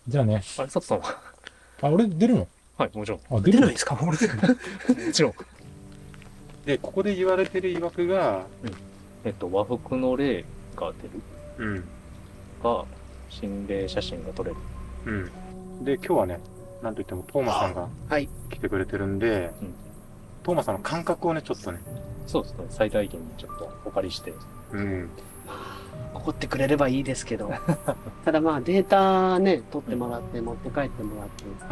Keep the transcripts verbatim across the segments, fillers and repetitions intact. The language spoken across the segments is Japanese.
じゃあね。 あれ、佐藤さんは？ あ、俺出るの？ はい、もちろん。 あ、出るの？ 出ないんですか？俺出るの？ もちろん。 で、ここで言われてる曰くが、 えっと、和服の霊が出るうん。 が、心霊写真が撮れる。 うん。で、今日はね、なんといっても、トーマさんがはい。 来てくれてるんで、 うんトーマさんの感覚をね、ちょっとね、 そうですね、最大限にちょっとお借りして。 うん。 怒ってくれればいいですけど。ただまあデータね、取ってもらって持って帰ってもらって、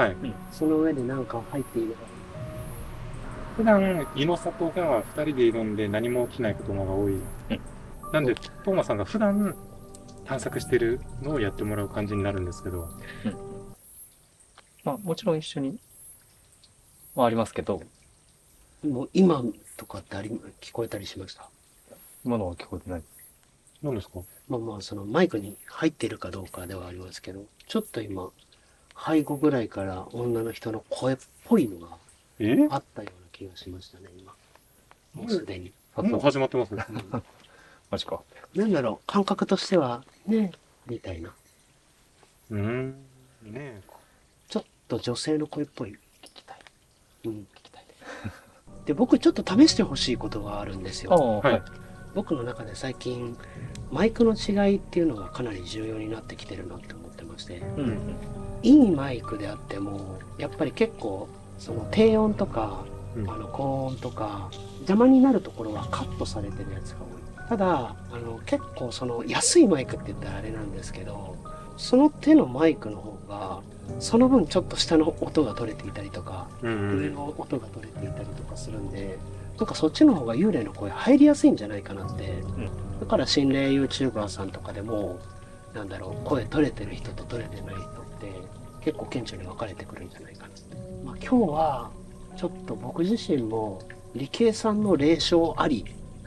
はい。 その上で何か入っていれば。 普段、イノサとが二人でいるんで何も起きないことの方が多い。 うんなんで、トーマさんが普段探索してるのをやってもらう感じになるんですけど、 うん。まあ、もちろん一緒にはありますけど、 もう今とかってあり、聞こえたりしました？ 今のは聞こえてない。 何ですか？ まあまあ、そのマイクに入っているかどうかではありますけど、ちょっと今、背後ぐらいから女の人の声っぽいのがえあったような気がしましたね、今。もうすでに。 もう始まってますね。 うんマジか。 なんだろう、感覚としては、ね、みたいな。 うーん。ねえ。 ちょっと女性の声っぽい。聞きたい。うん、聞きたい。で、僕ちょっと試してほしいことがあるんですああ、 よ。 はいはい。 僕の中で最近、マイクの違いっていうのがかなり重要になってきてるなって思ってまして、 うんうん。 いいマイクであっても、やっぱり結構、その低音とか、 うんあの高音とか、邪魔になるところはカットされてるやつが多い。ただ、あの結構その安いマイクって言ったらあれなんですけど、その手のマイクの方が、その分ちょっと下の音が取れていたりとか、 うん上の音が取れていたりとかするんで、なんかそっちの方が幽霊の声入りやすいんじゃないかなって。だから心霊 YouTuber さんとかでも、なんだろう、声取れてる人と取れてない人って結構顕著に分かれてくるんじゃないかなって。まあ今日は、ちょっと僕自身も理系さんの霊障あり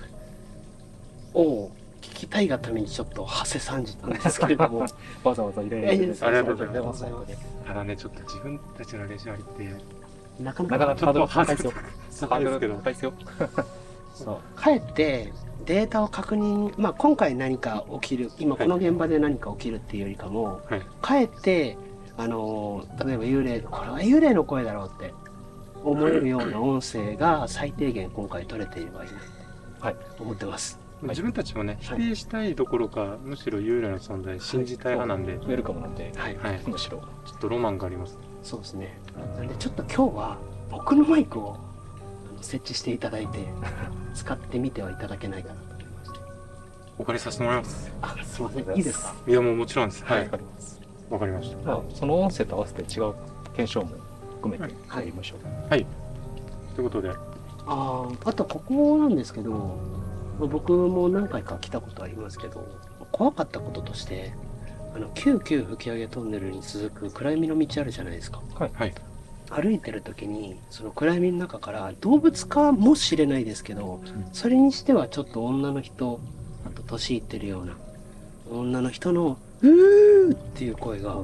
を聞きたいがためにちょっと馳せ参じたんですけれども。 わざわざ入れいやいやてありがとうございますありがとうございます。 ただね、ちょっと自分たちの練習ありって、 なかなかなかなかハードル高いですよ。 高いですけど高いですよ。 そう帰ってデータを確認、まあ、今回何か起きる今この現場で何か起きるっていうよりかも、 はい。 帰ってあのー例えば幽霊これは幽霊の声だろうって思えるような音声が最低限今回取れていればいいなはい。 と思ってます。 自分たちもね、否はい定したいどころか、むしろ幽霊の存在信じたい派なんで、 ウェルカムなんで、 はい、 はい。 むしろ。 ちょっとロマンがあります。 そうですね。なんでちょっと今日は僕のマイクをあの設置していただいて使ってみてはいただけないかなと思いまして。 お借りさせてもらいます。 あ、すいません。いいですか？ いや、もうもちろんです。はいわ。かります。 わかりました。 まあ、その音声と合わせて違う検証も含めてやりましょう。 はい。ということで、 あーあとここなんですけど、まあ僕も何回か来たことありますけど、怖かったこととして、あのきゅうきゅう吹き上げトンネルに続く暗闇の道あるじゃないですか。 はい。 歩いてる時にその暗闇の中から動物かもしれないですけど、それにしてはちょっと女の人、あと年いってるような女の人のうーっていう声が、 な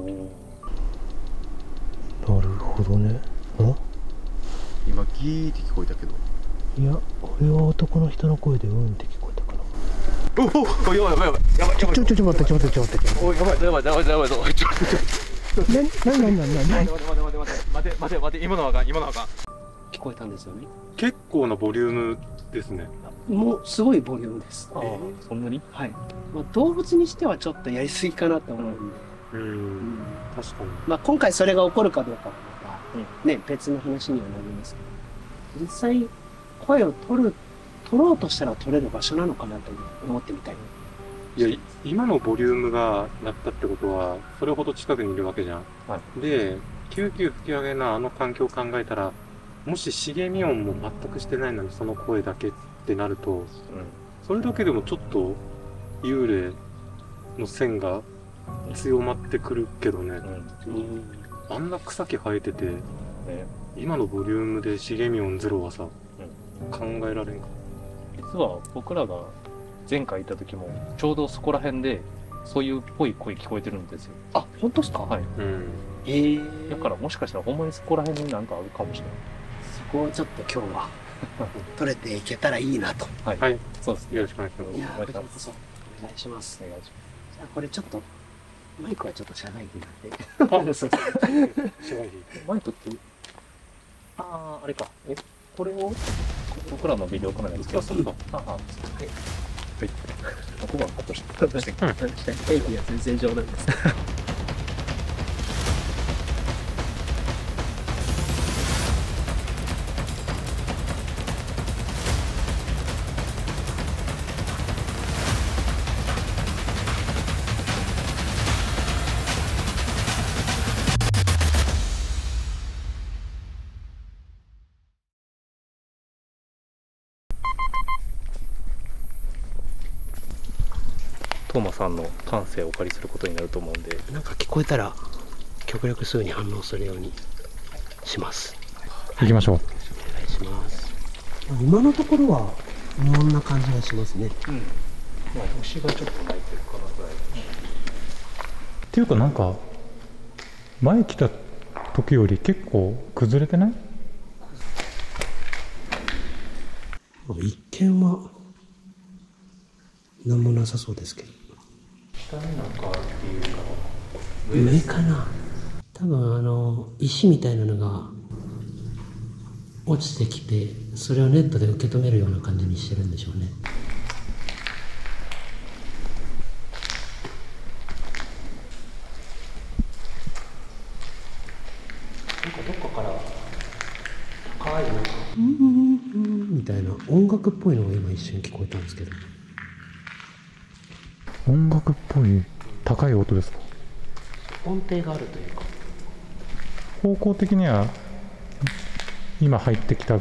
るほどね。 今ギーって聞こえたけど。 いや、俺は男の人の声でうんって聞こえたかな。 おお、やばいやばいやばいやばいやばい。 ちょちょちょ待ってちょ待ってちょ待ってちょおいやばいやばいやばいやばいやばい。ちょちょちょ。 な、な、な、な、な、な、 待て待て待て待て待て待て待て今のはあかん今のはあかん。 聞こえたんですよね。 結構なボリュームですね。 もうすごいボリュームです。 ああ、そんなに？ はい。まあ、動物にしてはちょっとやりすぎかなと思うんで、 うーん。確かに。 まあ、今回それが起こるかどうかはまた、 うんね、別の話にはなりますけど、実際声を取る取ろうとしたら取れる場所なのかなと思ってみたい。 いや、今のボリュームがなったってことは、それほど近くにいるわけじゃん。 はで、きゅうきゅう吹き上げのあの環境を考えたら、もし茂み音も全くしてないのにその声だけってなると、 うん。 それだけでもちょっと幽霊の線が強まってくるけどね。 うん。 うん、 あんな草木生えてて、 ね、 今のボリュームで茂み音ゼロはさ、考えられんか。 実は僕らが前回行った時もちょうどそこら辺でそういうっぽい声聞こえてるんですよ。 あ、本当ですか？ はい。 うん。 えー、 だからもしかしたらほんまにそこら辺になんかあるかもしれない。 そこをちょっと今日は取れていけたらいいなと。 はい。 はい。 そうですね。 よろしくお願いします。 いやー、 お願いします。 こちらこそお願いします。 お願いします。 じゃあこれちょっとマイクはちょっと社外機なんで。そうマイクって、ああ、あれか。え、これを僕らのビデオカメラにつけますか。ああ、はい。はい。ここがカットして、カットして。 うん。エイビは全然冗談です。 トーマさんの感性をお借りすることになると思うんで、 なんか聞こえたら極力すぐに反応するようにします。 行きましょう。 お願いします。今のところは無音な感じがしますね。 うん。まあ虫がちょっと鳴いてるかなぐらい。 っていうかなんか前来た時より結構崩れてない？ 一見は何もなさそうですけど。 下になんかあるっていうか上かな。多分あの石みたいなのが落ちてきて、それをネットで受け止めるような感じにしてるんでしょうね。なんかどっかから高いなんか「うんうんうん」みたいな音楽っぽいのが今一瞬聞こえたんですけど。 音楽っぽい高い音ですか？ 音程があるというか。 方向的には今入ってきた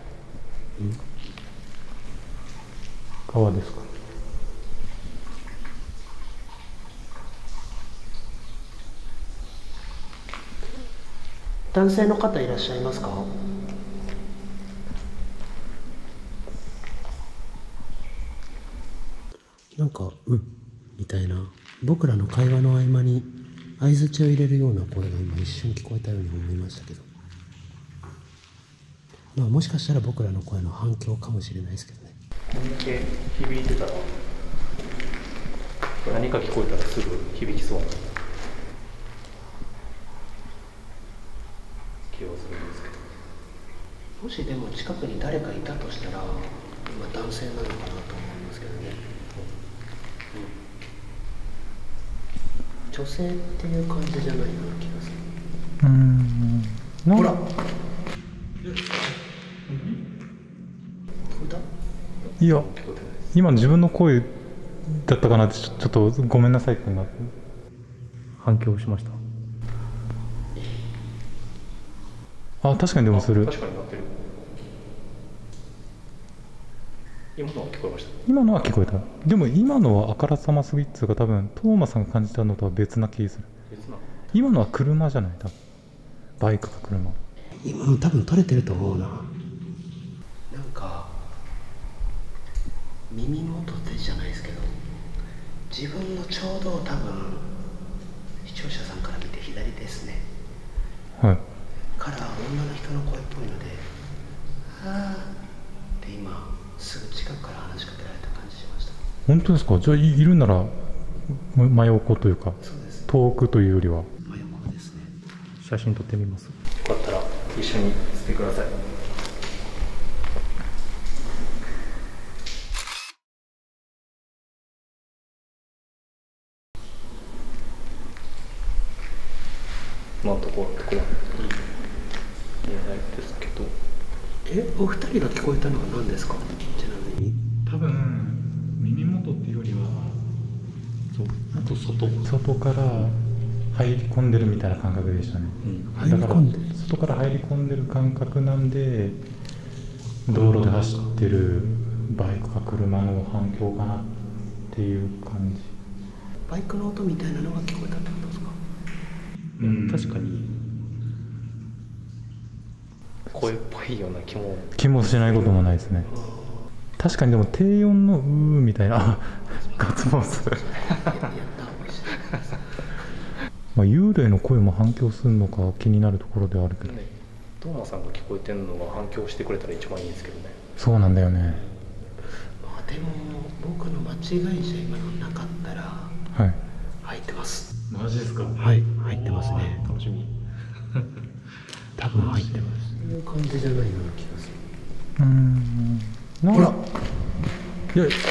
側ですか？ 男性の方いらっしゃいますか？なんか「うん」みたいな、僕らの会話の合間に相づちを入れるような声が今一瞬聞こえたように思いましたけど、まあもしかしたら僕らの声の反響かもしれないですけどね。 こんだけ響いてたら何か聞こえたらすぐ響きそうな気がするんですけど、 もしでも近くに誰かいたとしたら今男性なのかなと思いますけどね。女性っていう感じじゃないような気がする。 うーん。 ほら。 いや、今自分の声だったかなってちょ、ちょっとごめんなさいってなって。 反響しました。 あ、確かにでもする。 確かになってる。今のは聞こえました。 今のは聞こえた。でも今のはあからさますぎっつうか、多分トーマさんが感じたのとは別な気がする。 別な。 今のは車じゃない、多分バイクか車。 今の多分撮れてると思うな。なんか耳元でじゃないですけど、自分のちょうど多分視聴者さんから見て左ですね。 はい。 から女の人の声っぽいので「ああ」って今すぐ近くから話しかけられた感じしました。 本当ですか？じゃあ い, いるなら真横というか、 そうです。 遠くというよりは真横ですね。 写真撮ってみます。よかったら一緒にしてください。今のところところいい見えないですけど。 え、お二人が聞こえたのは何ですか？ちなみに。 多分耳元っていうよりはそう、あと外外から入り込んでるみたいな感覚でしたね、 うん、入り込んでる、 だから外から入り込んでる感覚なんで、道路で走ってるバイクか車の反響かなっていう感じ。 バイクの音みたいなのが聞こえたってことですか？ うん、確かに声っぽいような気も気もしないこともないですね。確かにでも低音のうーみたいなガッツポーズまあ幽霊の声も反響するのか気になるところではあるけど、ね、 トーマさんが聞こえてるのが反響してくれたら一番いいんですけどね。 そうなんだよね。 まあでも僕の間違いじゃ今のなかったらはい入ってます。 間マジですか。 はい入ってますね。 楽しみ。 多分入ってます。そういう感じじゃないような気がする。 うーん。ほら。いや、あれ？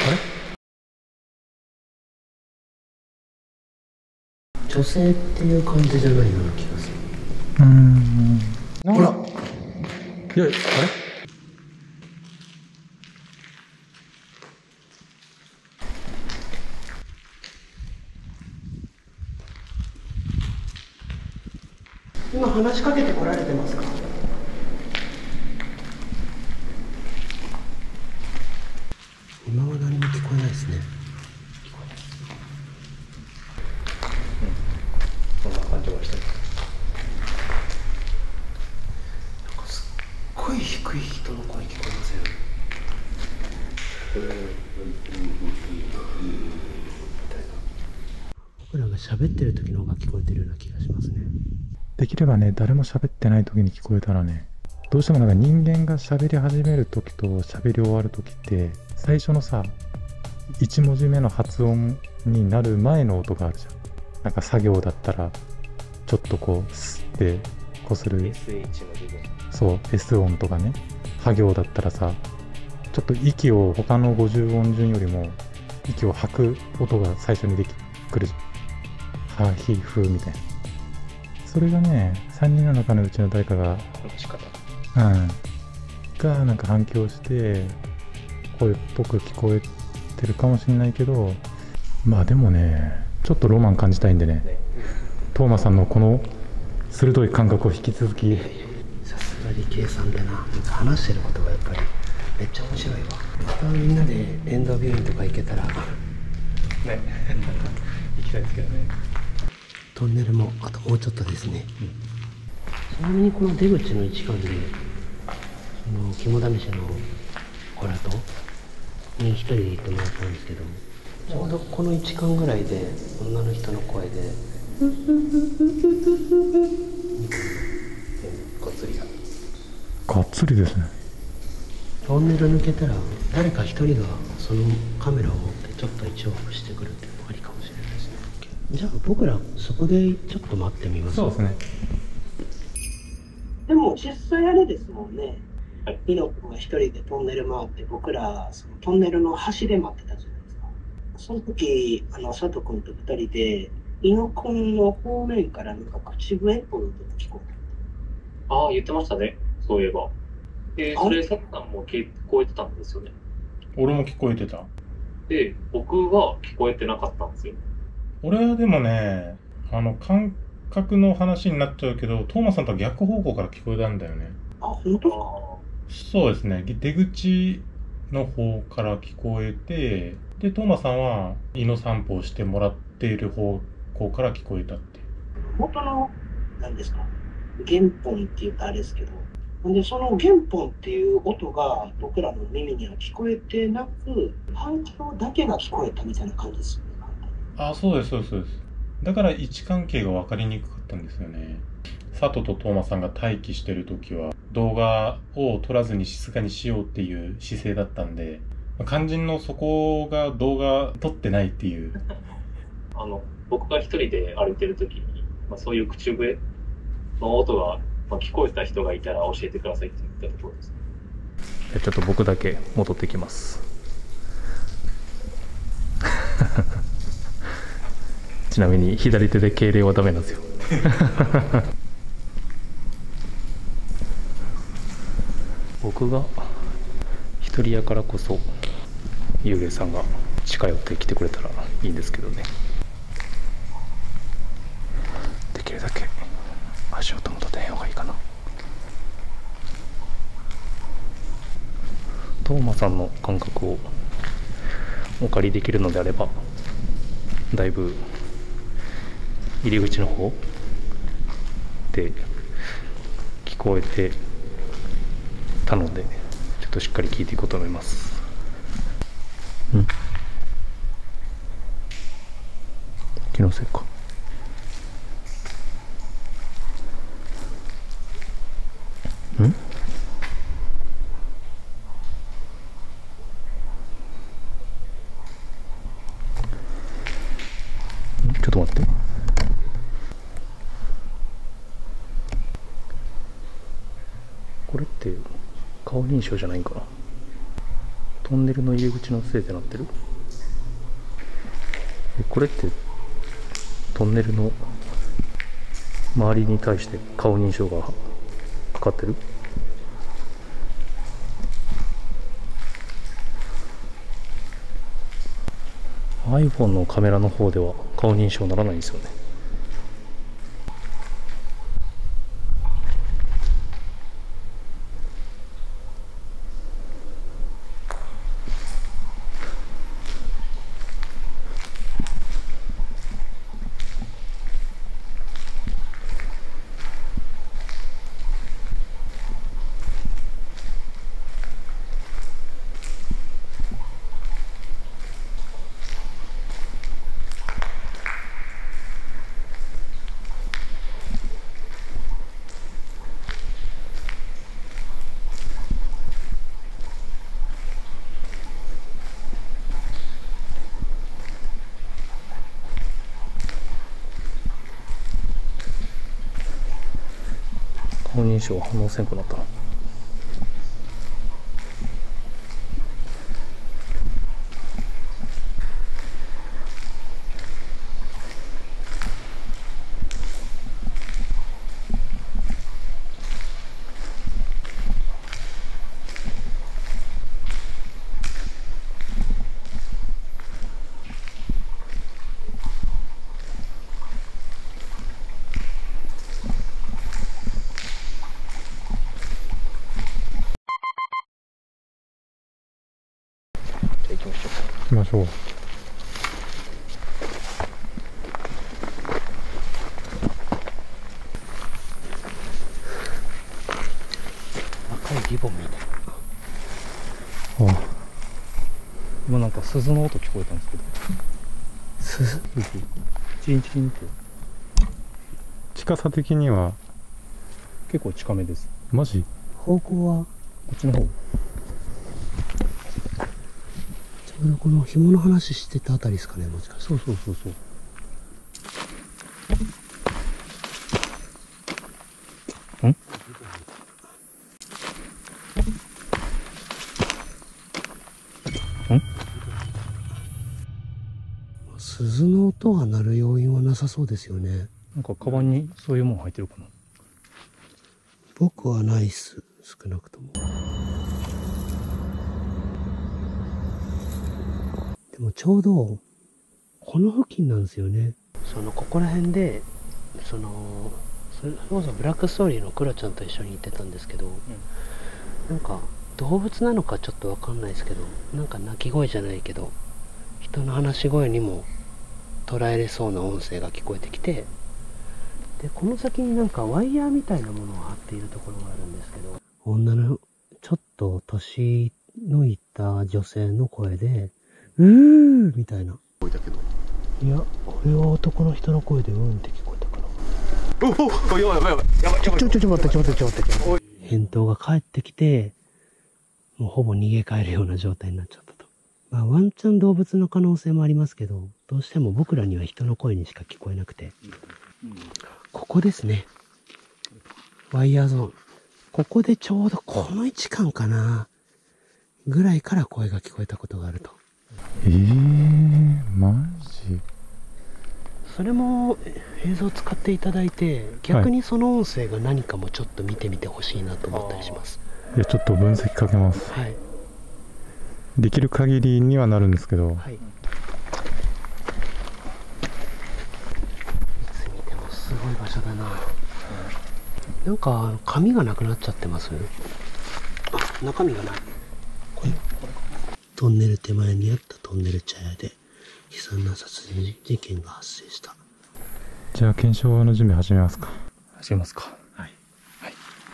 女性っていう感じじゃないような気がする。 うーん。ほら。いや、あれ？ 今話しかけてこられてますか？今は何も聞こえないですね。 そんな感じはしてる。 なんかすっごい低い人の声聞こえません？僕らが喋ってる時の方が聞こえてるような気がしますね。 できればね、誰も喋ってない時に聞こえたらね、どうしてもなんか人間が喋り始める時と喋り終わる時って最初のさいち文字目の発音になる前の音があるじゃん。なんか作業だったらちょっとこう吸ってこするエスエイチ の部分。 そう S 音とかね、は行だったらさちょっと息を他のごじゅう音順よりも息を吐く音が最初にできくるじゃん。はひふみたいな。それがねさんにんの中のうちの誰かが仕方。 うんがなんか反響して声っぽく聞こえてるかもしれないけど、まあでもねちょっとロマン感じたいんでね、トーマさんのこの鋭い感覚を引き続き。 さすが理系さんでな、なんか話してることがやっぱりめっちゃ面白いわ。またみんなで遠藤病院とか行けたらね行きたいですけどね。 トンネルもあともうちょっとですね、うん、ちなみにこの出口の位置間でその肝試しの子らとに一人で行ってもらったんですけど、ちょうどこの位置間ぐらいで女の人の声でこっつりががっつりですね。 トンネル抜けたら誰か一人がそのカメラを持ってちょっと一往復してくるっていうのがありかもしれないですね。じゃあ僕らそこでちょっと待ってみます。 そうですね。 でも実際あれですもんね、はい、イノ君が一人でトンネル回って僕らそのトンネルの端で待ってたじゃないですか。その時あの佐藤君と二人でイノ君の方面からなんか口笛っぽい音が聞こえた。 ああ言ってましたね、そういえば。でそれ佐藤さんも聞こえてたんですよね。 俺も聞こえてた。 で僕は聞こえてなかったんですよ。 俺はでもね、あの感覚の話になっちゃうけど、トーマさんとは逆方向から聞こえたんだよね。 あ、本当ですか？ そうですね。出口の方から聞こえて、でトーマさんは胃の散歩をしてもらっている方向から聞こえたって。 元の何ですか、原本って言ったらあれですけど、でその原本っていう音が僕らの耳には聞こえてなく、反響だけが聞こえたみたいな感じですよね。 あ、そうですそうですそうです。だから位置関係が分かりにくかったんですよね。佐藤とトーマさんが待機してる時は動画を撮らずに静かにしようっていう姿勢だったんで、肝心のそこが動画撮ってないっていうあの僕が一人で歩いてる時に、まあ、そういう口笛の音が、まあ、聞こえた人がいたら教えてくださいって言ったところです。 ちょっと僕だけ戻ってきます。ちなみに左手で敬礼はダメなんですよ。僕が一人やからこそ幽霊さんが近寄ってきてくれたらいいんですけどね。できるだけ足音も立てへん方がいいかな。トーマさんの感覚をお借りできるのであれば、だいぶ入り口の方で聞こえてたので、ちょっとしっかり聞いていこうと思います。うん、気のせいか。んちょっと待って。 これって顔認証じゃないんかな。トンネルの入り口のせいってなってる。えこれってトンネルの周りに対して顔認証がかかってる。iPhone のカメラの方では顔認証ならないんですよね。顔認証反応せんくなったな。行きましょう。 行きましょう。 赤いリボンみたいあ、 今なんか鈴の音聞こえたんですけど。 鈴チンチンって近さ的には結構近めです。 マジ？ 方向はこっちの方。 ちょうどこの紐の話してたあたりですかね、もしかして。 そうそうそうそう。ん？ん？ 鈴の音が鳴る要因はなさそうですよね。 なんかカバンにそういうもん入ってるかな。 僕はないっす、少なくとも。でもちょうどこの付近なんですよね。そのここら辺でそのそれこそブラックストーリーのクロちゃんと一緒に行ってたんですけど、うん、なんか動物なのかちょっとわかんないですけど、なんか鳴き声じゃないけど人の話し声にも捉えれそうな音声が聞こえてきて、でこの先になんかワイヤーみたいなものが張っているところがあるんですけど、女のちょっと年のいった女性の声でうーみたいな。 聞こえたけど。 いや、これは男の人の声でうんって聞こえたかな。 おお、やばいやばいやばいやばい。 ちょちょちょちょ待ってちょ待ってちょ待ってちょ。返答が返ってきて、もうほぼ逃げ帰るような状態になっちゃったと。まあワンチャン動物の可能性もありますけど、どうしても僕らには人の声にしか聞こえなくて。うんうん、ここですね。ワイヤーゾーン。ここでちょうどこの位置感かな。ぐらいから声が聞こえたことがあると。 えー、マジ？ それも映像を使っていただいて、逆にその音声が何かもちょっと見てみてほしいなと思ったりします。 いや、ちょっと分析かけます。 はい。 できる限りにはなるんですけど。 はい。いつ見てもすごい場所だな。なんか紙がなくなっちゃってます。あ、中身がない。これ。トンネル手前にあったトンネル茶屋で悲惨な殺人事件が発生した。 じゃあ検証の準備始めますか。 始めますか。 はい。 はい。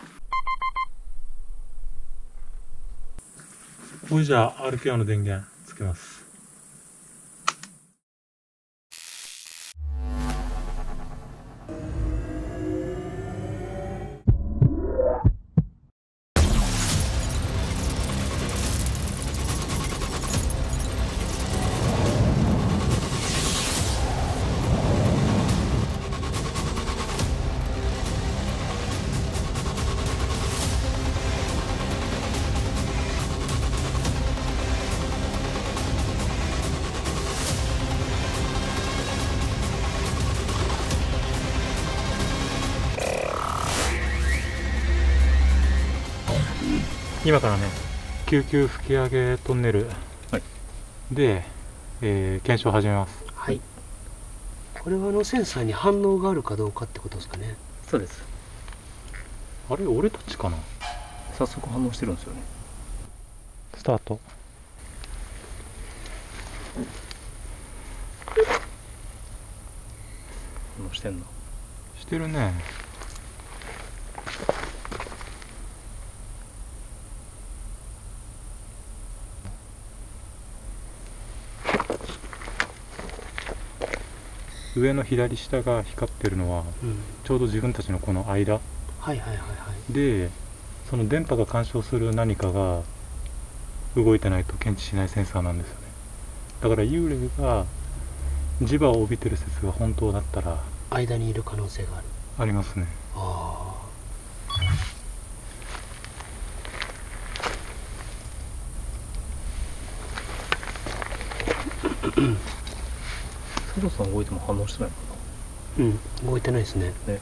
これじゃあ アールケー の電源つけます。 今からね救急吹き上げトンネルはいで、えー検証を始めます。 はい。これはあのセンサーに反応があるかどうかってことですかね。 そうです。 あれ俺たちかな。 早速反応してるんですよね。 スタート。 反応してんな。 してるね。上の左下が光ってるのはうん。 ちょうど自分たちのこの間はいはいはいはい。 で、その電波が干渉する何かが動いてないと検知しないセンサーなんですよね。だから幽霊が磁場を帯びてる説が本当だったら間にいる可能性がある。 ありますね。 あ佐藤さん動いても反応してないのかあ。うん。動いてないですね。 な。ね。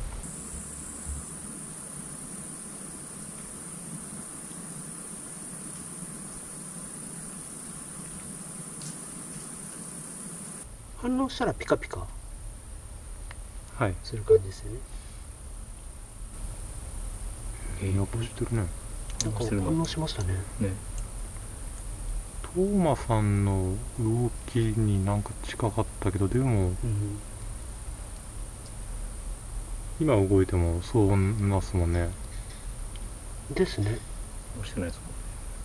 反応したらピカピカはい。 する感じですよね。 えー、やっぱしてるね。 なんか反応してるな。 反応しましたね。 ね。 トーマさんの動きになんか近かったけど、でもうん。 今動いてもそう思いますもんね。 ですね。 反応してないですもん。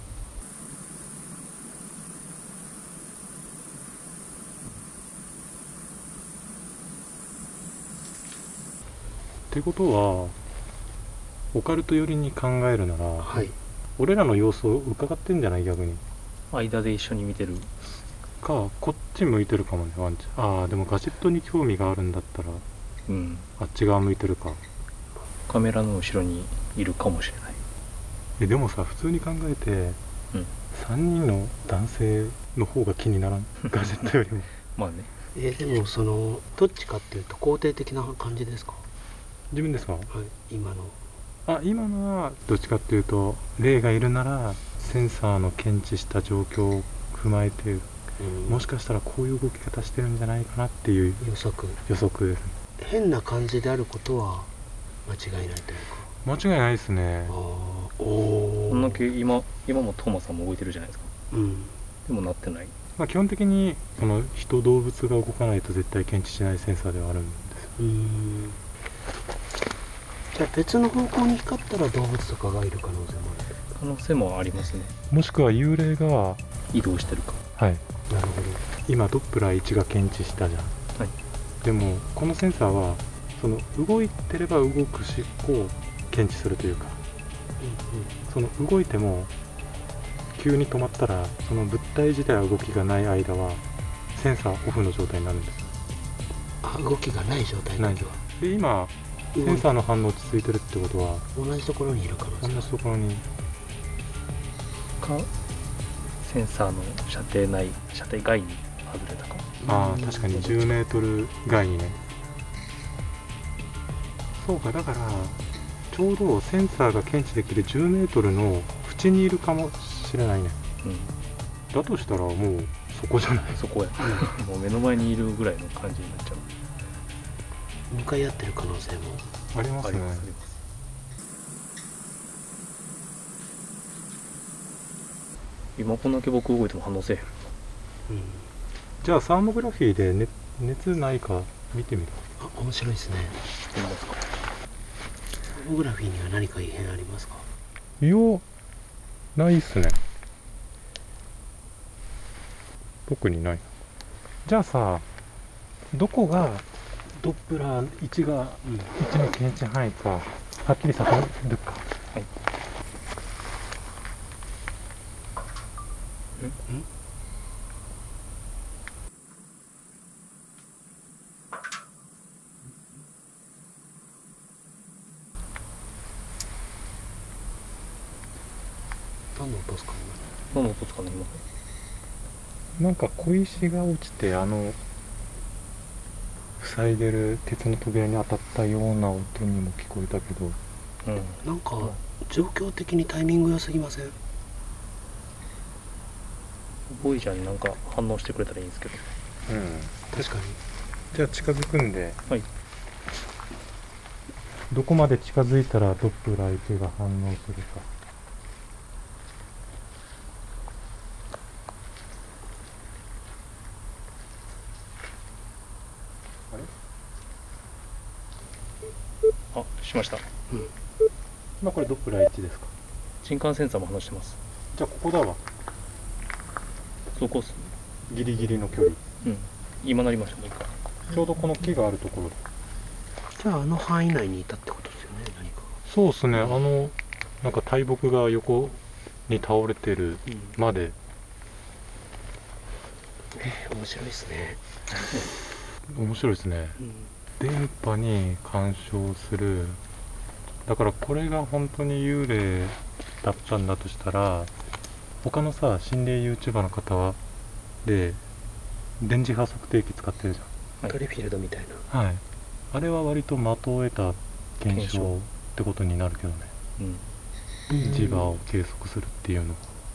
ってことはオカルト寄りに考えるなら、 はい。 俺らの様子を伺ってんじゃない？逆に間で一緒に見てる。 か、こっち向いてるかもね、ワンちゃん。ああでもガジェットに興味があるんだったらうん。 あっち側向いてるか。 カメラの後ろにいるかもしれない。 えでもさ、普通に考えて、 うん。 さんにんの男性の方が気にならん？ガジェットよりも。 まあね。 えーでもそのどっちかっていうと肯定的な感じですか？ 自分ですか？ はい。今の。 あ、今のはどっちかっていうと、霊がいるならセンサーの検知した状況を踏まえて、 うんもしかしたらこういう動き方してるんじゃないかなっていう予測。 予測です。 変な感じであることは間違いないというか。 間違いないですねあ。あ。おお。 こんだけ今、今もトーマさんも動いてるじゃないですか。 うん。 でもなってない。 まあ、基本的にその人動物が動かないと絶対検知しないセンサーではあるんですよ。 うーん。じゃあ別の方向に光ったら動物とかがいる可能性もある。 可能性もありますね。 もしくは幽霊が、 移動してるか。 はい、 なるほど。 今ドップラーいちが検知したじゃん。 はい。 でもこのセンサーはその動いてれば動くしを検知するというか、その動いても急に止まったらその物体自体は動きがない間はセンサーオフの状態になるんですよ。 あ、動きがない状態の時は。 で今センサーの反応落ち着いてるってことは同じところにいる可能性同がじところにか、センサーの射程内、射程外に外れたか。 ああ確かにじゅうメートル外にね。そうか、だからちょうどセンサーが検知できるじゅうメートルの縁にいるかもしれないね。 うん。 だとしたらもうそこじゃない。 そこや。もう目の前にいるぐらいの感じになっちゃう。 向かい合ってる可能性も。 ありますね。 あります、あります。今こんだけ僕動いても反応せえへん。 うん。 じゃあサーモグラフィーで、ね、熱ないか見てみる。 あ、面白いですね。 してみますか。 サーモグラフィーには何か異変ありますか？ いやないっすね。特にない。じゃあさ、どこがドップラーいちがうん。 いちの検知範囲かはっきりさせるか。 はい。 ん？何の音ですか？ 何の音ですかね、今。 なんか小石が落ちて、あの塞いでる鉄の扉に当たったような音にも聞こえたけど、 うん。 なんか状況的にタイミング良すぎません？ ボイジャーになんか反応してくれたらいいんですけど。 うん、 確かに。 じゃあ近づくんで、 はい。 どこまで近づいたらドップラーいちが反応するか。 あ、しました。 うん。 今これドップラーいちですか？ 新幹センサーも反応してます。 じゃあここだわ。 そこっす。 ギリギリの距離。 うん。今なりました、もう一回。 ちょうどこの木があるところ。 じゃああの範囲内にいたってことですよね、何か。 そうですね、あのなんか大木が横に倒れてるまで、 うん、えー、面白いですね。 面白いですね、 うん、 電波に干渉する。だからこれが本当に幽霊だったんだとしたら、他のさ心霊 YouTuber の方はで電磁波測定器使ってるじゃん、トリフィールドみたいな。はい、あれは割と的を得た検証ってことになるけどね。うん、磁場を計測するっていうのは。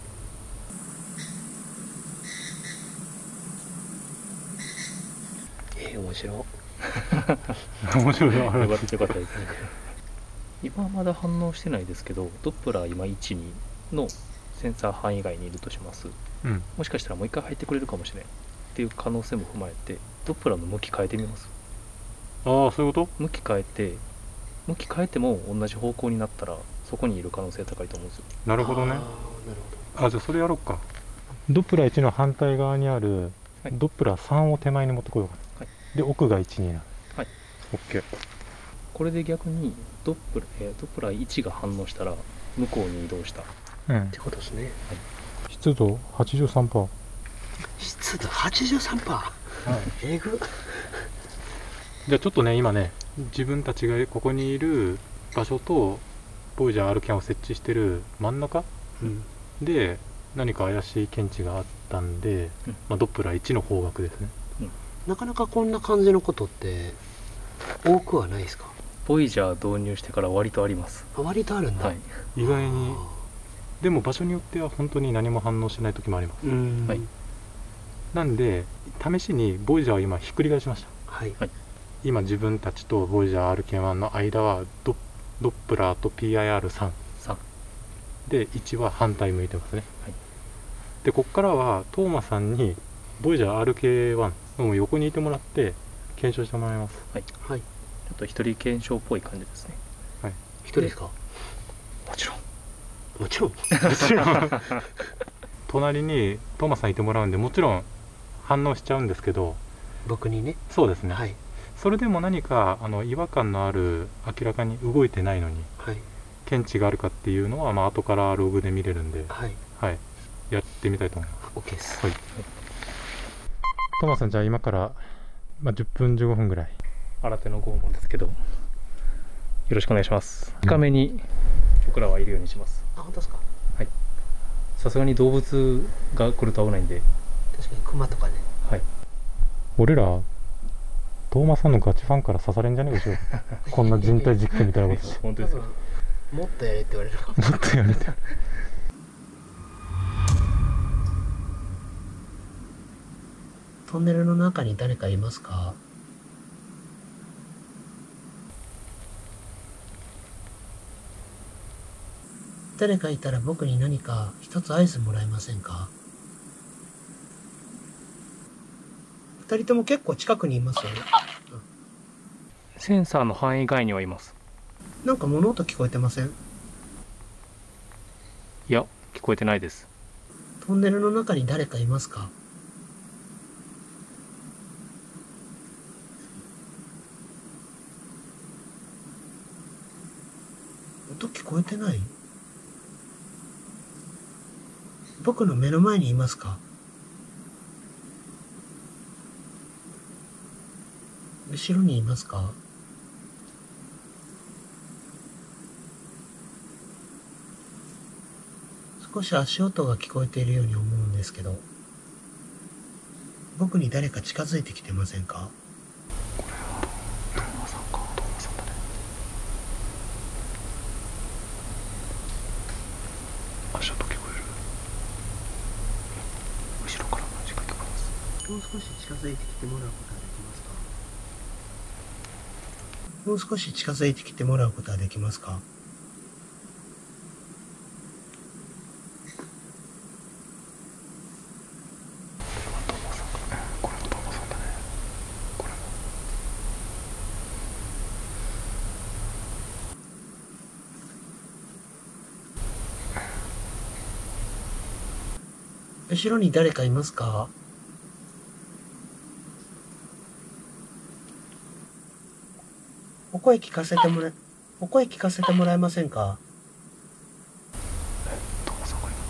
えー、面白い。 面白いな。 よかったよかったですね。今はまだ反応してないですけど、ドップラー今いち、にのセンサー範囲外にいるとします。 うん、 もしかしたらもう一回入ってくれるかもしれないっていう可能性も踏まえて、ドップラーの向き変えてみます。 ああ、そういうこと？ 向き変えて、向き変えても同じ方向になったらそこにいる可能性高いと思うんですよ。 なるほどね。 あー、なるほど。 あ、じゃあそれやろうか。ドップラーいちの反対側にある、はい、ドップラーさんを手前に持ってこようかな。はい、で奥がいちになる。 はい。 OK。 これで逆にドップラー、えー、ドップラーいちが反応したら向こうに移動した、 うん、ってことですね。はい、 湿度 はちじゅうさんパーセント。 湿度 はちじゅうさんパーセント、はい、えぐ。 じゃあちょっとね、今ね、自分たちがここにいる場所とボイジャー アール キャンを設置してる真ん中、うん、で何か怪しい検知があったんで、うん、まあ、ドップラーいちの方角ですね、うん、 なかなかこんな感じのことって多くはないですか？ ボイジャー導入してから割とあります。 あ、割とあるんだ、はい、 意外に。でも場所によっては本当に何も反応しない時もあります。うん、はい、なんで試しにボイジャーを今ひっくり返しました。はい、今自分たちとボイジャー アールケーワン の間は ド, ドップラーと ピーアイアールさん でいちは反対向いてますね、はい、でここからはトーマさんにボイジャー アールケーワン の横にいてもらって検証してもらいます。はい、はい、ちょっと一人検証っぽい感じですね。 はい、一人ですか？ もちろんもちろんもちろん隣にトーマさんいてもらうんで、もちろん反応しちゃうんですけど、 僕にね。 そうですね、 はい、 それでも何かあの違和感のある、明らかに動いてないのに、はい、検知があるかっていうのは、まあ後からログで見れるんで、はい、はい、やってみたいと思います。 OK です。 はい、トーマさん、じゃあ今から、まあ、じゅっぷんじゅうごふんぐらい新手の拷問ですけど、よろしくお願いします。近めに僕らはいるようにします。 あ、本当ですか？ はい。さすがに動物が来ると危ないんで。 確かにクマとかね。 はい。 俺らトーマさんのガチファンから刺されんじゃねえかしらこんな人体実験みたいなことして。 本当ですよ。 もっとやれって言われる。 もっとやれってトンネルの中に誰かいますか？誰かいたら僕に何か一つ合図もらえませんか？二人とも結構近くにいますよね。 センサーの範囲外にはいます。 なんか物音聞こえてません？ いや、聞こえてないです。 トンネルの中に誰かいますか？音聞こえてない？僕の目の前にいますか？後ろにいますか？少し足音が聞こえているように思うんですけど、僕に誰か近づいてきてませんか？ これはトーマさんか。トーマさんだね。 シャと聞こえる。後ろから同じく聞こえます。 もう少し近づいてきてもらうことはできますか？もう少し近づいてきてもらうことはできますか？ これもトモさんだね。これも。 後ろに誰かいますか？お声聞かせてもらえ、お声聞かせてもらえませんか？ トモさんが今。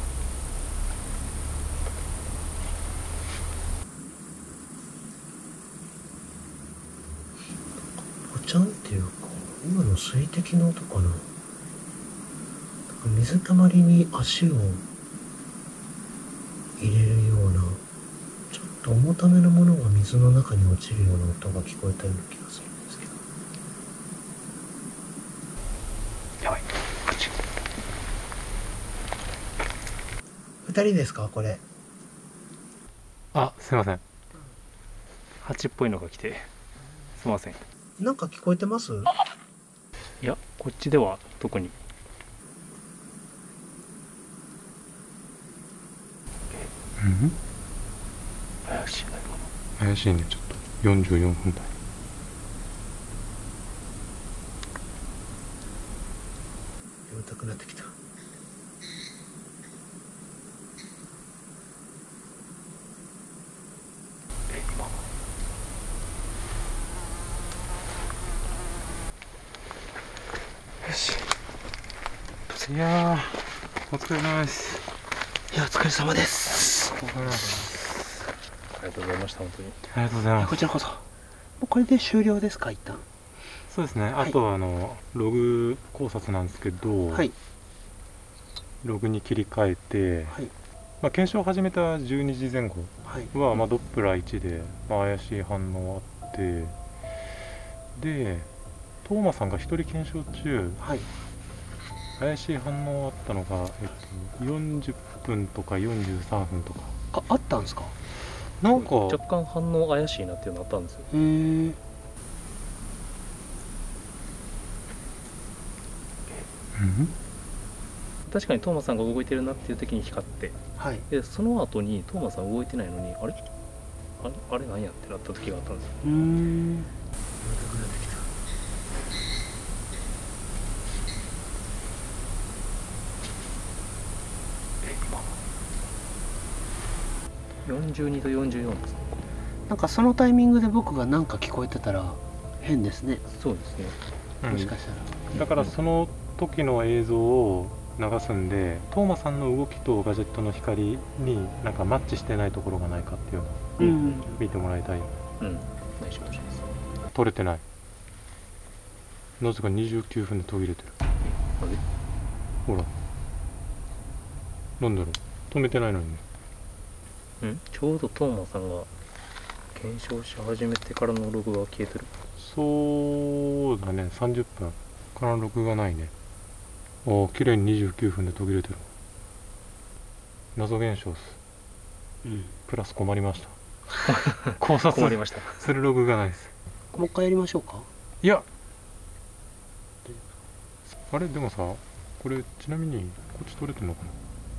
ぽちゃんっていうか、今の水滴の音かな。なんか水たまりに足を入れるような、ちょっと重ためのものが水の中に落ちるような音が聞こえたような気がするんですけど。 やばい。口。 二人ですかこれ？ あ、すいません。蜂っぽいのが来て、すいません。 なんか聞こえてます？ いや、こっちでは特に。 うん怪しいな、今の。 怪しいね、ちょっと。よんじゅうよんぷん台。 眠たくなってきた。 え、今。 よし。いやー、お疲れ様です。 いや、お疲れ様です。 お疲れ様です。 ありがとうございました、本当に。 ありがとうございます。 こちらこそ。もうこれで終了ですか、一旦。 そうですね。 はいあとはあのログ考察なんですけど、 はい。 ログに切り替えて、 はい。 まあ、検証を始めたじゅうにじぜん後はい。 は、まあ、ドップラーいちで、まあ、怪しい反応あって、でトーマさんが一人検証中はい。 怪しい反応あったのが、えっと、よんじゅっぷんとかよんじゅうさんぷんとか、 あ、あったんですか？ なんか若干反応怪しいなっていうのあったんですよ。 へー。 うん確かにトーマさんが動いてるなっていう時に光って、 はい。 でその後にトーマさん動いてないのに、あれあれあれなんやってなった時があったんですよ。 うーん。眠たくなってきた。 え、今。よんじゅうにとよんじゅうよんですね。 なんかそのタイミングで僕が何か聞こえてたら変ですね。 そうですね。 うんもしかしたら。 だからその時の映像を流すんで、トーマさんの動きとガジェットの光になんかマッチしてないところがないかっていうのをうん。 見てもらいたい。 うん。内緒とします。 取れてない。なぜかにじゅうきゅうふんで途切れてる。 あれほら。なんだろう。止めてないのにね。 うんちょうどトーマさんが検証し始めてからのログが消えてる。 そうだね。さんじゅっぷんから録画ないね。おー、綺麗ににじゅうきゅうふんで途切れてる。謎現象っす。 うん。 プラス困りました。考察困りました。 するログがないです。 もう一回やりましょうか。 いやあれでもさ、これちなみにこっち取れてるのかな。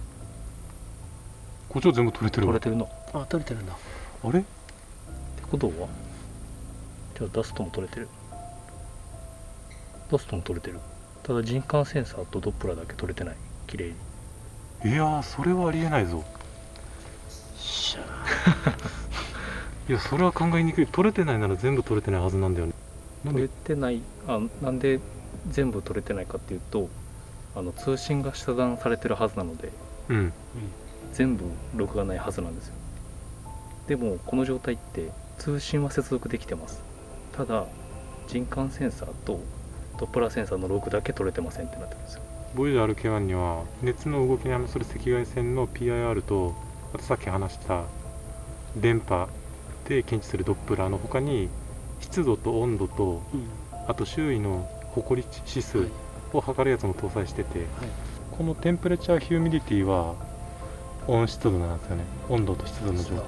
こっちは全部取れてるわ。 取れてるの。っあ、取れてるんだ。 あれてことはじゃあダストも取れてる。ダストも取れてる。ただ人感センサーとドップラーだけ取れてない。綺麗に。 いやー、それはありえないぞ。 しゃいや、それは考えにくい。取れてないなら全部取れてないはずなんだよね。なん取れでてない。あ、なんで全部取れてないかっていうと、あの通信が遮断されてるはずなので、 うん全部録画ないはずなんですよ。でもこの状態って通信は接続できてます。ただ人感センサーとドップラーセンサーのログだけ取れてませんってなってるんですよ。 ボイジャー アールケーワン には熱の動きに反応する赤外線の ピーアイアール と、あとさっき話した電波で検知するドップラーの他に湿度と温度と、 うん。 あと周囲のホコリ指数はい。 を測るやつも搭載してて、 はい。 このテンプレチャーヒューミディティは温湿度なんですよね。温度と湿度の状態。 はい。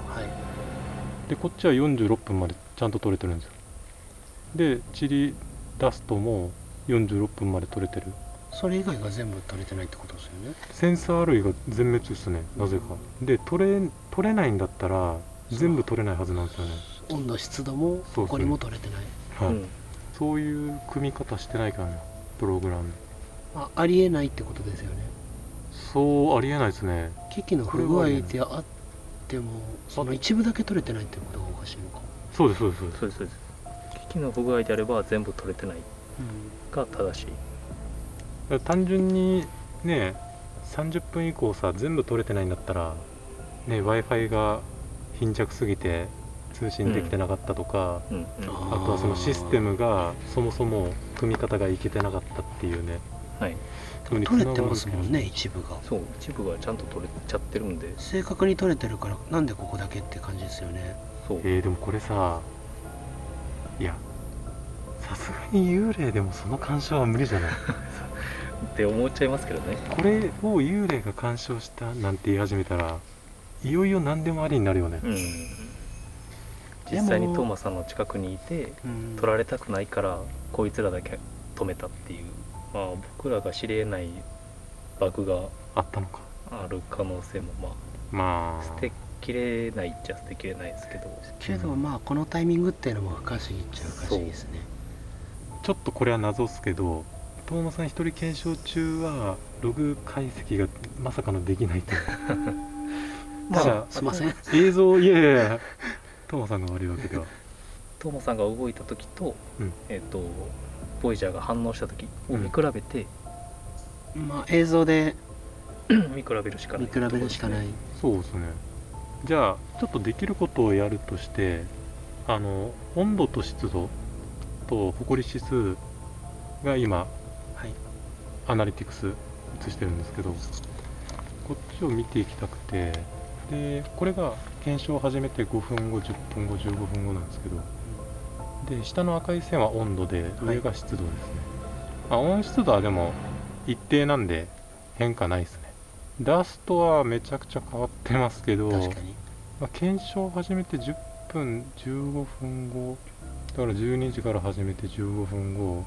でこっちはよんじゅうろっぷんまでちゃんと取れてるんですよ。でチリダストもよんじゅうろっぷんまで取れてる。 それ以外が全部取れてないってことですよね。 センサー類が全滅ですね、なぜか。で取れ取れないんだったら全部取れないはずなんですよね。 温度湿度もそうここにも取れてない。 はい、 うんそういう組み方してないからね、プログラム。 あ、ありえないってことですよね。 そうありえないですね。 機器の不具合であってもその一部だけ取れてないってことがおかしいのか。 そうですそうですそうです。 そうですそうです。機器の不具合であれば全部取れてないうん。 が正しい。 だから単純にねさんじゅっぷん以降さ全部取れてないんだったらね w i f i が貧弱すぎて通信できてなかったとか、 うんうんああとはそのシステムがそもそも組み方がいけてなかったっていうね。 はい。 取れてますもんね、一部が。 そう、一部がちゃんと取れちゃってるんで。 正確に取れてるからなんでここだけって感じですよね。 そう。 えー、でもこれさ、いやさすがに幽霊でもその干渉は無理じゃないって思っちゃいますけどね。 これを幽霊が干渉したなんて言い始めたらいよいよ何でもありになるよね。 うん。実際にトーマさんの近くにいてうん。 取られたくないからこいつらだけ止めたっていう、まあ僕らが知り得ないバグがあったのか。 ある可能性もままああ捨てきれないっちゃ捨てきれないですけど。 けどまあこのタイミングっていうのも不可思議っちゃ不可思議ですね。 ちょっとこれは謎っすけど、遠野さん一人検証中はログ解析がまさかのできないとまただあすいません。 映像いやいやいや遠野さんが悪いわけでは。 トーマさんが動いた時と、 うんえっ、とボイジャーが反応した時を見比べて、 まあ映像で見比べるしかない見比べるしかない。 そうですね。じゃあちょっとできることをやるとして、あの温度と湿度とホコリ指数が今はい。 アナリティクス映してるんですけど、こっちを見ていきたくて、でこれが検証を始めてごふんご、じゅっぷんご、じゅうごふんごなんですけど、で下の赤い線は温度で上が湿度ですね。まあ、温湿度はでも一定なんで変化ないですね。ダストはめちゃくちゃ変わってますけど、 確かに。 まあ、検証を始めてじゅっぷんじゅうごふんごだからじゅうにじから始めてじゅうごふんご、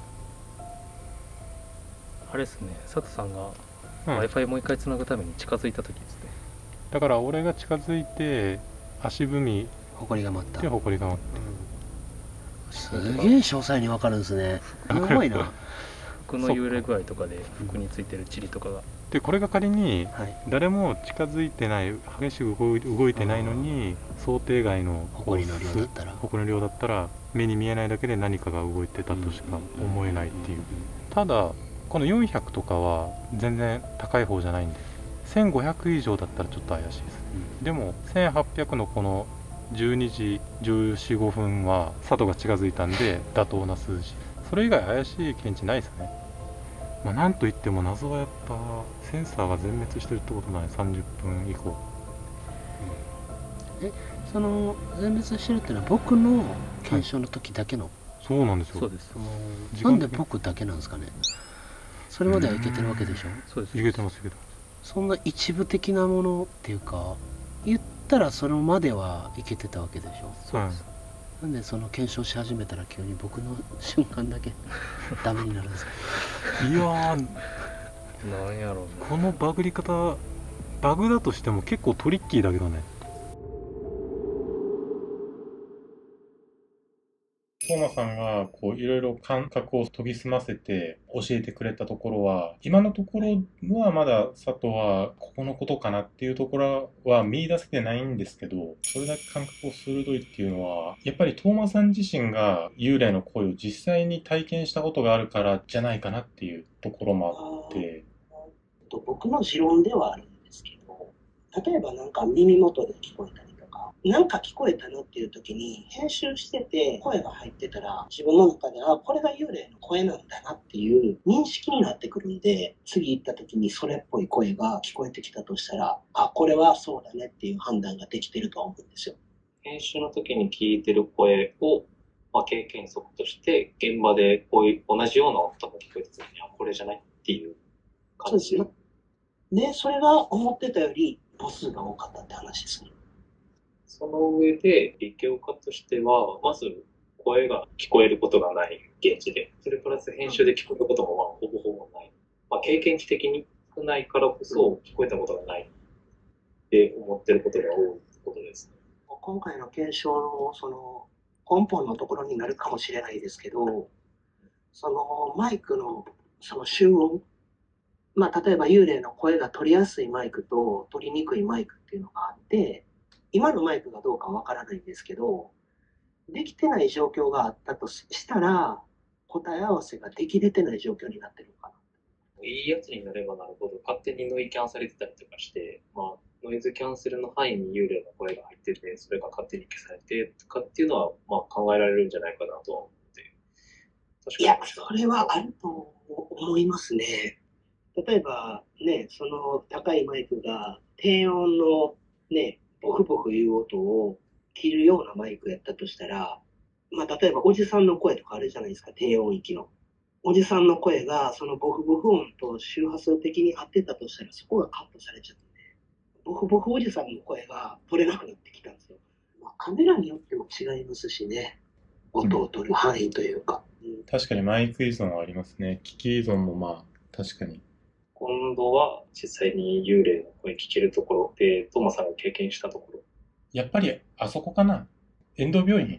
あれですね、佐藤さんがうん、 Wi-Fi もう一回つなぐために近づいた時ですね。 だから俺が近づいて足踏み埃が舞った。 でホコリが舞っすげえ詳細に分かるんですね。すごいな。 服の揺れ具合とかで服についてる塵とかが、 て、これが仮にはい。 誰も近づいてない激しく動い動いてないのに想定外の埃の量だったら。 ホコリの量だったら目に見えないだけで何かが動いてたとしか思えないっていう。ただこのよんひゃくとかは全然高い方じゃないんで、せんごひゃく以上だったらちょっと怪しいですね。でもせんはっぴゃくのこのじゅうにじじゅうよん、ごふんは佐渡が近づいたんで妥当な数字。それ以外怪しい検知ないですね。まあ、なんといっても謎はやっぱセンサーが全滅してるってことない。さんじゅっぷん以降。 その全滅してるっていうのは僕の検証の時だけの。 そうなんですよ。 そうです時間的になんで僕だけなんですかね。それまではいけてるわけでしょ。 そうですいけてますいけてまそんな一部的なものっていうか、言ったらそれまではいけてたわけでしょ。 そうです、 なんでその検証し始めたら急に僕の瞬間だけダメになるんですか。 す。いやーなんやろうね。 このバグり方バグだとしても結構トリッキーだけどね。トーマさんがこういろいろ感覚を研ぎ澄ませて教えてくれたところは、今のところはまだ佐藤はここのことかなっていうところは見出せてないんですけど、それだけ感覚を鋭いっていうのはやっぱりトーマさん自身が幽霊の声を実際に体験したことがあるからじゃないかなっていうところもあって、 僕の持論ではあるんですけど、例えばなんか耳元で聞こえたりとか、なんか聞こえたなっていう時に編集してて声が入ってたら、自分の中であこれが幽霊の声なんだなっていう認識になってくるんで、次行った時にそれっぽい声が聞こえてきたとしたら、あこれはそうだねっていう判断ができてると思うんですよ。 編集の時に聞いてる声を、まあ、経験則として現場でこういう同じような音が聞こえた時にはこれじゃないっていう感じ。 そうですね。 で、それが思ってたより母数が多かったって話ですね。 その上で、立教家としては、まず声が聞こえることがない現地で、それプラス編集で聞こえることもまあほぼほぼない。まあ、経験値的に少ないからこそ聞こえたことがないって思ってることが多いことですね。 今回の検証のその根本のところになるかもしれないですけど、そのマイクのその集音、まあ、例えば幽霊の声が取りやすいマイクと取りにくいマイクっていうのがあって、今のマイクがどうかわからないんですけど、できてない状況があったとしたら、答え合わせができれてない状況になってるのかな。 いいやつになればなるほど、勝手にノイキャンされてたりとかして、まあ、ノイズキャンセルの範囲に幽霊の声が入ってて、それが勝手に消されてとかっていうのは、まあ、考えられるんじゃないかなとは思って。確かにいや、それはあると思いますね。例えばね、その高いマイクが低音のね、ボフボフいう音を切るようなマイクやったとしたら、まあ例えばおじさんの声とかあるじゃないですか、低音域の。おじさんの声がそのボフボフ音と周波数的に合ってたとしたら、そこがカットされちゃって、ボフボフおじさんの声が取れなくなってきたんですよ。まあ、カメラによっても違いますしね、音を取る範囲というか。 うん、確かにマイク依存はありますね。機器依存もまあ確かに。 今度は実際に幽霊の声聞けるところで、トーマさんが経験したところ。 やっぱりあそこかな。遠藤病院。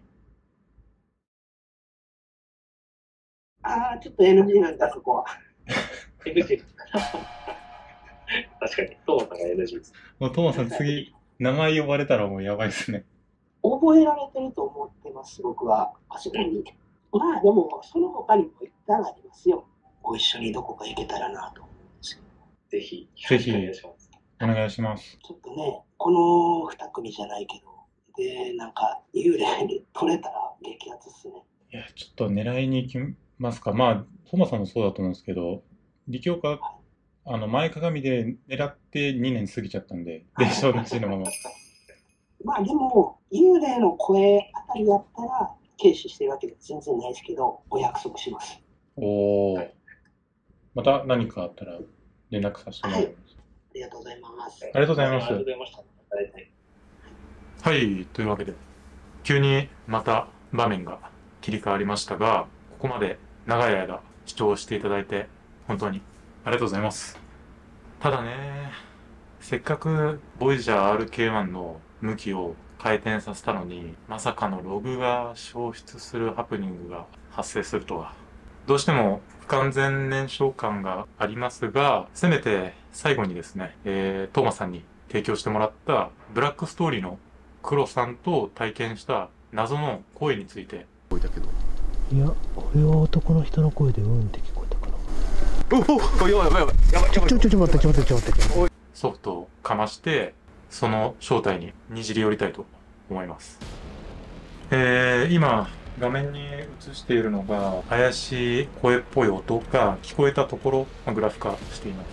ああ、ちょっと エヌジー なんだ、そこは。 エヌジー 確かに、トーマさんが エヌジー です。 もうトーマさん次、名前呼ばれたらもうやばいですね。 覚えられてると思ってます、僕は。あそこに。まあでも、その他にも一旦ありますよ。ご一緒にどこか行けたらなと。 ぜひ、 ぜひお願いします。 お願いします。 ちょっとね、この二組じゃないけど、で、なんか、幽霊に取れたら激アツっすね。 いや、ちょっと狙いに行きますか。まあ、トマさんもそうだと思うんですけど、力教科、あの、前かがみで狙ってにねん過ぎちゃったんで、霊障なしのまま。 まあでも、幽霊の声あたりやったら、軽視してるわけで全然ないですけど、お約束します。 おー。また何かあったら連絡させてもらいます。 はい、ありがとうございます。 ありがとうございます。 ありがとうございました。 はい、というわけで、急にまた場面が切り替わりましたが、ここまで長い間視聴していただいて、本当にありがとうございます。ただね、せっかくボイジャー アールケーワン の向きを回転させたのに、まさかのログが消失するハプニングが発生するとは。どうしても不完全燃焼感がありますが、せめて最後にですね、えー、トーマさんに提供してもらったブラックストーリーの黒さんと体験した謎の声について。 いや、これは男の人の声でうんって聞こえたかな。 おお、やばいやばいやばいやばい。 ちょちょちょちょ待ってちょ待ってちょ待ってちょ。 ソフトをかまして、その正体ににじり寄りたいと思います。えー、今、画面に映しているのが、怪しい声っぽい音が聞こえたところ、まあ、グラフ化しています。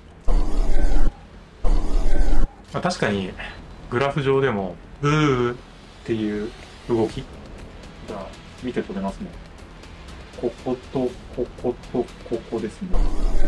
まあ、確かに、グラフ上でも、うーっていう動きが見て取れますね。ここと、ここと、ここですね。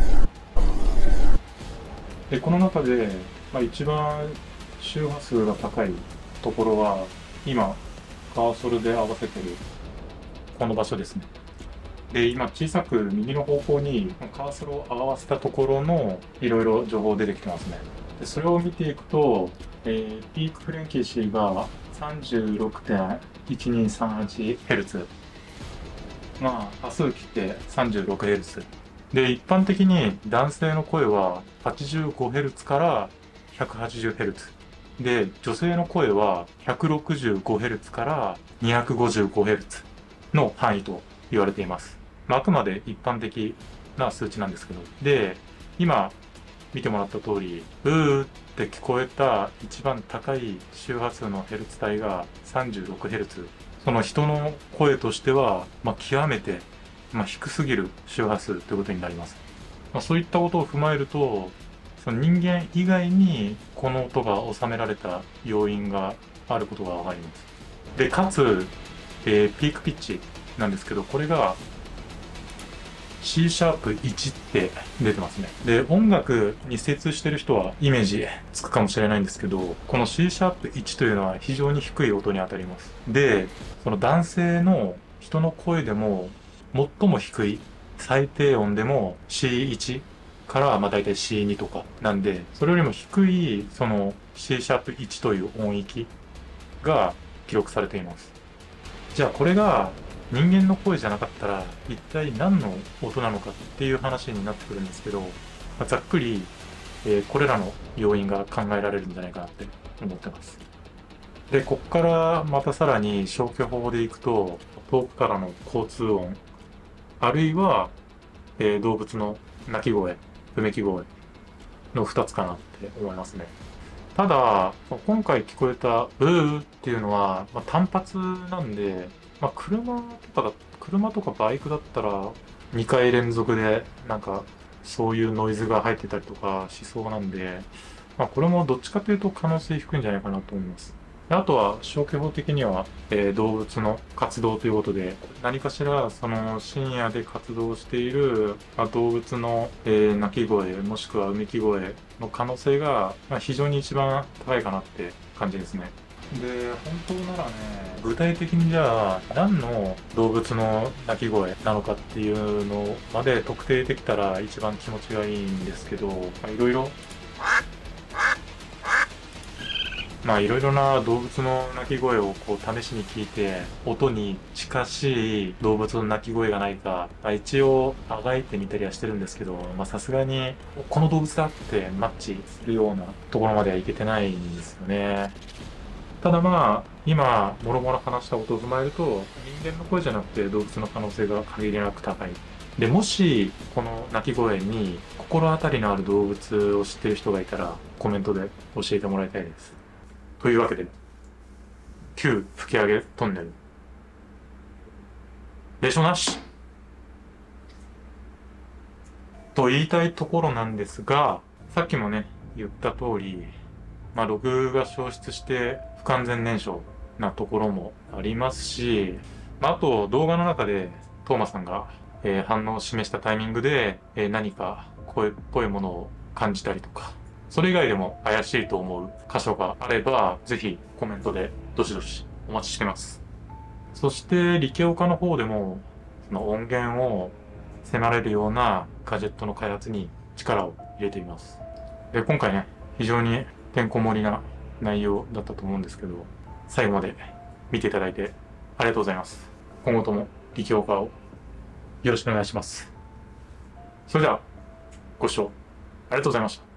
で、この中で、まあ、一番周波数が高いところは、今、カーソルで合わせてる、この場所ですね。で、今、小さく右の方向にカーソルを合わせたところの、いろいろ情報出てきてますね。で、それを見ていくと、えー、ピークフレンキーシーが さんじゅうろくてんいちにさんはちヘルツ。まあ、波数切って さんじゅうろくヘルツ。で、一般的に男性の声は はちじゅうごヘルツ から ひゃくはちじゅうヘルツ。で、女性の声は ひゃくろくじゅうごヘルツ から にひゃくごじゅうごヘルツ の範囲と言われています。まあ、あくまで一般的な数値なんですけど。で、今見てもらった通り、うーって聞こえた一番高い周波数のヘルツ帯が さんじゅうろくヘルツ。その人の声としては、まあ、極めて、まあ、低すぎる周波数ということになります。まあ、そういったことを踏まえると、その人間以外にこの音が収められた要因があることがわかります。で、かつ、えー、ピークピッチなんですけど、これがシーシャープいち って出てますね。で、音楽に精通してる人はイメージつくかもしれないんですけど、この シーシャープいち というのは非常に低い音に当たります。で、その男性の人の声でも最も低い最低音でも シーワン からまあ大体 シーツー とかなんで、それよりも低いその シーシャープいち という音域が記録されています。じゃあこれが人間の声じゃなかったら一体何の音なのかっていう話になってくるんですけど、まあ、ざっくり、えー、これらの要因が考えられるんじゃないかなって思ってます。で、こっからまたさらに消去法でいくと、遠くからの交通音、あるいは、えー、動物の鳴き声、うめき声のふたつかなって思いますね。ただ、今回聞こえたブーっていうのは、まあ、単発なんで、まあ、車とか、車とかバイクだったらにかい連続でなんかそういうノイズが入ってたりとかしそうなんで、まあ、これもどっちかというと可能性低いんじゃないかなと思います。あとは消去法的には、えー、動物の活動ということで、何かしらその深夜で活動している、まあ、動物の、えー、鳴き声もしくはうめき声の可能性が、まあ、非常に一番高いかなって感じですね。で、本当ならね、具体的にじゃあ何の動物の鳴き声なのかっていうのまで特定できたら一番気持ちがいいんですけど、いろいろまあいろいろな動物の鳴き声をこう試しに聞いて、音に近しい動物の鳴き声がないか、まあ、一応あがいてみたりはしてるんですけど、まあさすがにこの動物だってマッチするようなところまではいけてないんですよね。ただまあ、今、もろもろ話したことを踏まえると、人間の声じゃなくて動物の可能性が限りなく高い。で、もし、この鳴き声に心当たりのある動物を知っている人がいたら、コメントで教えてもらいたいです。というわけで、旧吹き上げトンネル。例書なしと言いたいところなんですが、さっきもね、言った通り、まあ、ログが消失して不完全燃焼なところもありますし、まあ、あと動画の中でトーマさんが、えー、反応を示したタイミングで、えー、何か声っぽいものを感じたりとか、それ以外でも怪しいと思う箇所があれば、ぜひコメントでどしどしお待ちしてます。そしてリケオカの方でも、その音源を迫れるようなガジェットの開発に力を入れています。で、今回ね、非常にてんこ盛りな内容だったと思うんですけど、最後まで見ていただいてありがとうございます。今後ともリケオカをよろしくお願いします。それでは、ご視聴ありがとうございました。